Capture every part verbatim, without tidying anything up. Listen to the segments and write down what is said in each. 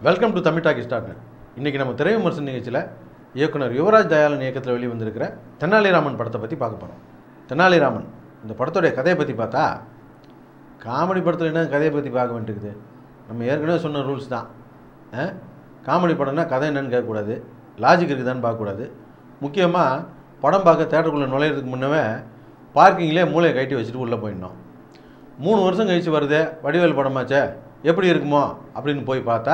Welcome to Tamil talkie start. இன்றைக்கி நம்ம திரை விமர்சன நிகழ்ச்சியில் இயக்குனர் யுவராஜ் தயாளன் இயக்கத்தில் வெளி வந்திருக்கிற தெனாலிராமன் படத்தை பற்றி பார்க்க போகிறோம். தெனாலிராமன் இந்த படத்துடைய கதையை பற்றி பார்த்தா, காமெடி படத்தில் என்ன கதையை பற்றி பார்க்க வேண்டியிருக்குது? நம்ம ஏற்கனவே சொன்ன ரூல்ஸ் தான். காமெடி படம்னா கதை என்னன்னு கேட்கக்கூடாது, லாஜிக் இருக்குதான்னு பார்க்கக்கூடாது. முக்கியமாக படம் பார்க்க தேட்டருக்குள்ளே நுழையிறதுக்கு முன்னவே பார்க்கிங்லேயே மூளையை கட்டி வச்சுட்டு உள்ளே போயிடணும். மூணு வருஷம் கழித்து வருதே வடிவேல் படமாச்சே, எப்படி இருக்குமோ அப்படின்னு போய் பார்த்தா,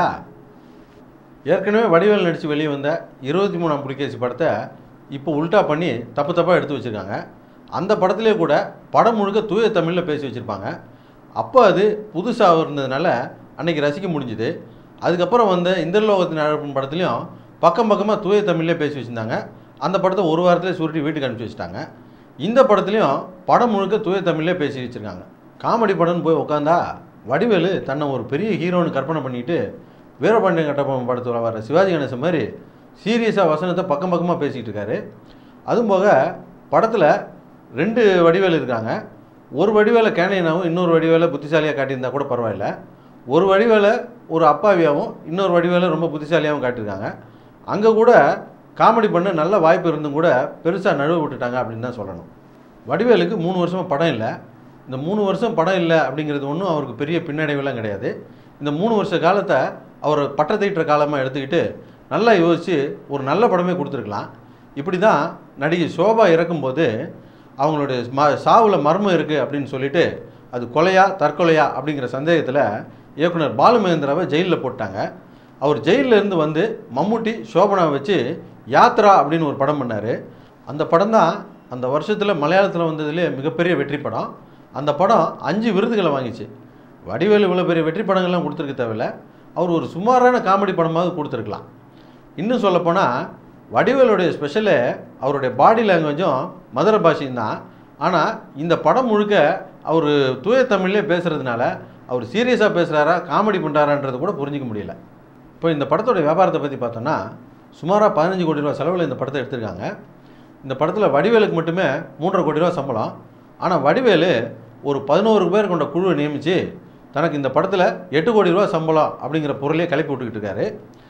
ஏற்கனவே வடிவேல் நடித்து வெளியே வந்த இருபத்தி மூணாம் புலிகேசி படத்தை இப்போ உல்ட்டா பண்ணி தப்பு தப்பாக எடுத்து வச்சுருக்காங்க. அந்த படத்திலே கூட படம் முழுக்க தூய தமிழில் பேசி வச்சுருப்பாங்க. அப்போ அது புதுசாக இருந்ததுனால அன்றைக்கி ரசிக்க முடிஞ்சுது. அதுக்கப்புறம் வந்த இந்திரலோகத்தின் அழகும் படத்துலையும் பக்கம் பக்கமாக தூய தமிழ்லேயே பேசி வச்சுருந்தாங்க. அந்த படத்தை ஒரு வாரத்திலே சுருட்டி வீட்டுக்கு அனுப்பிச்சி வச்சுட்டாங்க. இந்த படத்துலையும் படம் முழுக்க தூய தமிழ்லேயே பேசி வச்சுருக்காங்க. காமெடி படம்னு போய் உட்காந்தா வடிவேலு தன்னை ஒரு பெரிய ஹீரோன்னு கற்பனை பண்ணிட்டு வீரபாண்டியன் கட்டபொம்மன் படத்தில் வர சிவாஜி கணேசன் மாதிரி சீரியஸாக வசனத்தை பக்கம் பக்கமாக பேசிக்கிட்டு இருக்காரு. அதுவும் போக படத்தில் ரெண்டு வடிவேல் இருக்காங்க. ஒரு வடிவேலை கேனையனாகவும் இன்னொரு வடிவேலை புத்திசாலியாக காட்டியிருந்தா கூட பரவாயில்ல. ஒரு வடிவேலை ஒரு அப்பாவியாகவும் இன்னொரு வடிவேலை ரொம்ப புத்திசாலியாகவும் காட்டியிருக்காங்க. அங்கே கூட காமெடி பண்ண நல்ல வாய்ப்பு இருந்தும் கூட பெருசாக நழுவ விட்டுட்டாங்க அப்படின்னு தான் சொல்லணும். வடிவேலுக்கு மூணு வருஷமாக படம் இல்லை. இந்த மூணு வருஷம் படம் இல்லை அப்படிங்கிறது ஒன்றும் அவருக்கு பெரிய பின்னடைவெல்லாம் கிடையாது. இந்த மூணு வருஷ காலத்தை அவர் பட்டத்தீட்டுற காலமாக எடுத்துக்கிட்டு நல்லா யோசித்து ஒரு நல்ல படமே கொடுத்துருக்கலாம். இப்படி தான் நடிகை சோபா இறக்கும்போது அவங்களுடைய ம சாவில் மர்மம் இருக்குது அப்படின்னு சொல்லிட்டு அது கொலையா தற்கொலையா அப்படிங்கிற சந்தேகத்தில் இயக்குனர் பாலு மகேந்திராவை ஜெயிலில் போட்டாங்க. அவர் ஜெயிலிருந்து வந்து மம்முட்டி சோபனாவை வச்சு யாத்ரா அப்படின்னு ஒரு படம் பண்ணார். அந்த படம் தான் அந்த வருஷத்தில் மலையாளத்தில் வந்ததுலேயே மிகப்பெரிய வெற்றி படம். அந்த படம் அஞ்சு விருதுகளை வாங்கிச்சு. வடிவேலு இவ்வளோ பெரிய வெற்றி படங்கள்லாம் கொடுத்துருக்க தேவையில்லை, அவர் ஒரு சுமாரான காமெடி படமாவது கொடுத்துருக்கலாம். இன்னும் சொல்லப்போனால் வடிவேலுடைய ஸ்பெஷலே அவருடைய பாடி லாங்குவேஜும் மதுரை பாஷையும் தான். ஆனால் இந்த படம் முழுக்க அவர் தூய தமிழ்லேயே பேசுகிறதுனால அவர் சீரியஸாக பேசுகிறாரா காமெடி பண்ணுறாரான்றது கூட புரிஞ்சிக்க முடியல. இப்போ இந்த படத்தோடைய வியாபாரத்தை பற்றி பார்த்தோன்னா, சுமாராக பதினஞ்சு கோடி ரூபா செலவில் இந்த படத்தை எடுத்திருக்காங்க. இந்த படத்தில் வடிவேலுக்கு மட்டுமே மூன்றரை கோடி ரூபா சம்பளம். ஆனால் வடிவேலு ஒரு பதினோரு பேர் கொண்ட குழுவை நியமித்து தனக்கு இந்த படத்தில் எட்டு கோடி ரூபா சம்பளம் அப்படிங்கிற பொருளையே கிளப்பி விட்டுக்கிட்டு இருக்காரு.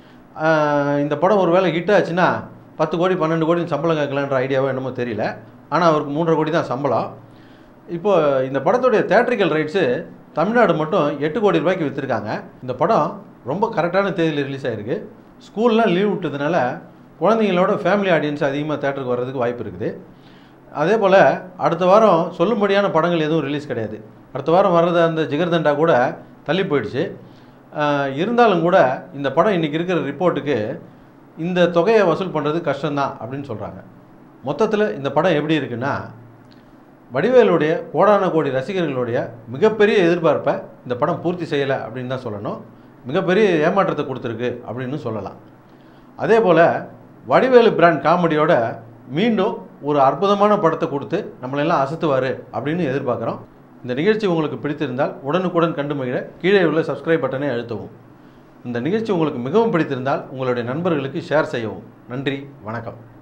இந்த படம் ஒரு வேளை ஹிட் ஆச்சுன்னா பத்து கோடி பன்னெண்டு கோடி சம்பளம் கேட்கலான்ற ஐடியாவோ என்னமோ தெரியல. ஆனால் அவருக்கு மூன்றரை கோடி தான் சம்பளம். இப்போது இந்த படத்துடைய தேட்ரிக்கல் ரைட்ஸு தமிழ்நாடு மட்டும் எட்டு கோடி ரூபாய்க்கு விற்றுருக்காங்க. இந்த படம் ரொம்ப கரெக்டான தேதியில் ரிலீஸ் ஆகிருக்கு. ஸ்கூல்லாம் லீவ் விட்டதுனால குழந்தைங்களோட ஃபேமிலி ஆடியன்ஸ் அதிகமாக தேட்டருக்கு வர்றதுக்கு வாய்ப்பு இருக்குது. அதே போல் அடுத்த வாரம் சொல்லும்படியான படங்கள் எதுவும் ரிலீஸ் கிடையாது. அடுத்த வாரம் வர்றது அந்த ஜிகர்தண்டா கூட தள்ளி போயிடுச்சு. இருந்தாலும் கூட இந்த படம் இன்றைக்கி இருக்கிற ரிப்போர்ட்டுக்கு இந்த தொகையை வசூல் பண்ணுறது கஷ்டம்தான் அப்படின்னு சொல்கிறாங்க. மொத்தத்தில் இந்த படம் எப்படி இருக்குன்னா, வடிவேலுடைய கோடான கோடி ரசிகர்களுடைய மிகப்பெரிய எதிர்பார்ப்பை இந்த படம் பூர்த்தி செய்யலை அப்படின்னு தான் சொல்லணும். மிகப்பெரிய ஏமாற்றத்தை கொடுத்துருக்கு அப்படின்னு சொல்லலாம். அதே போல் வடிவேலு பிராண்ட் காமெடியோட மீண்டும் ஒரு அற்புதமான படத்தை கொடுத்து நம்மளெல்லாம் அசத்துவார் அப்படின்னு எதிர்பார்க்குறோம். இந்த நிகழ்ச்சி உங்களுக்கு பிடித்திருந்தால் உடனுக்குடன் கண்டு மகிழ கீழே உள்ள சப்ஸ்கிரைப் பட்டனை அழுத்தவும். இந்த நிகழ்ச்சி உங்களுக்கு மிகவும் பிடித்திருந்தால் உங்களுடைய நண்பர்களுக்கு ஷேர் செய்யவும். நன்றி, வணக்கம்.